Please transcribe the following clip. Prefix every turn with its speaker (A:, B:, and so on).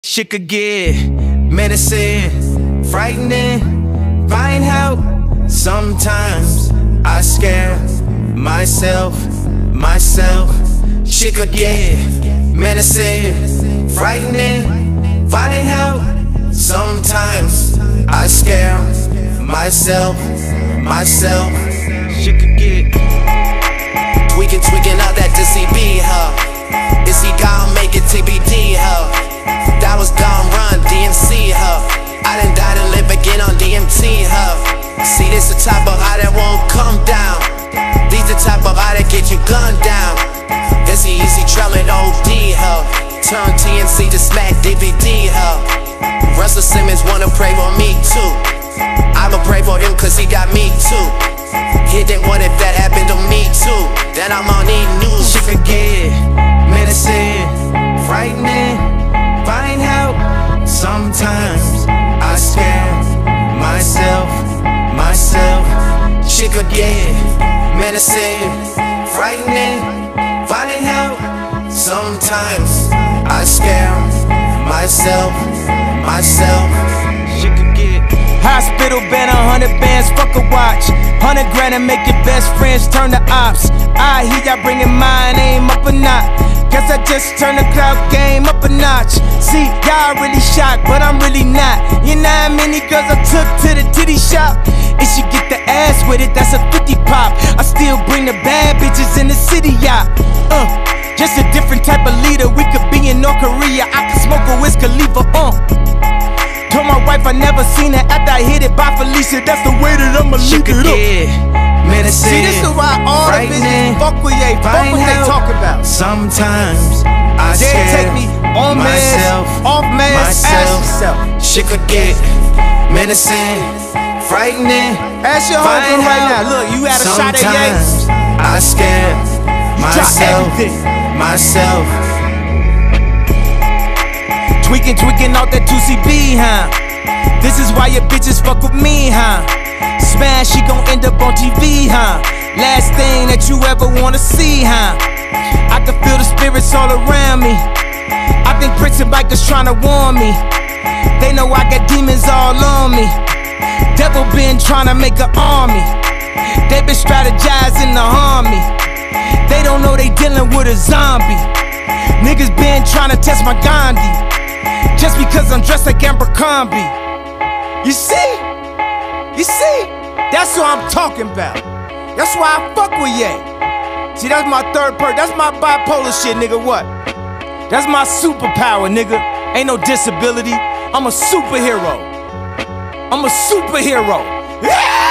A: Shit could get menacing, frightening, find help. Sometimes I scare myself. Shit could get menacing, frightening, finding help. Sometimes I scare myself. Shit could get tweaking out that DCB, huh? Is he gon' make it TBD, huh? That was gon' run DMC, huh? I done died and live again on DMT, huh? See, this the type of high that won't come down. These the type of high that get you gunned down. This the easy trailing OD, huh? Turn TNC to smack DVD, huh? Russell Simmons wanna pray for me too. I'ma pray for him cause he got me too. He didn't want if that happened to me too. Then I'm on news. Shit could get menacing, frightening, find help. Sometimes I scare myself. Shit could get menacing, frightening, finding help. Sometimes I scare myself. Shit could get
B: hospital band, 100 bands, fuck a watch. 100 grand and make your best friends turn to ops. I hear y'all bringing mine, aim up a knot. Guess I just turned the clout game up a notch. See, y'all really shocked, but I'm really not. You know how many girls I took to the titty shop? If she get the ass with it, that's a 50 pop. I still bring the bad bitches in the city, y'all. Just a different type of leader. We could be in North Korea, I could smoke a Wiz Khalifa, Told my wife I never seen her after I hit it by Felicia. That's the way that I'ma leave it up.
A: Menacing,
B: see, this is why all the bitches fuck with ye, fuck what they talk about.
A: Sometimes I
B: take me on
A: myself,
B: off mask, ask yourself.
A: Shit could get menacing, frightening.
B: Ask your homegirl right now. Look, you had a shot at Yikes.
A: I scare myself.
B: Tweaking out that 2CB, huh? This is why your bitches fuck with me, huh? Smash, she gon' end up on TV, huh? Last thing that you ever wanna see, huh? I can feel the spirits all around me. I think Prince and Bikers tryna warn me. They know I got demons all on me. Devil been tryna make an army. They been strategizing to harm me. They don't know they dealing with a zombie. Niggas been tryna test my Gandhi. Just because I'm dressed like Abercrombie. You see? That's what I'm talking about. That's why I fuck with ye. See, that's my third person. That's my bipolar shit, nigga, what? That's my superpower, nigga. Ain't no disability. I'm a superhero. Yeah!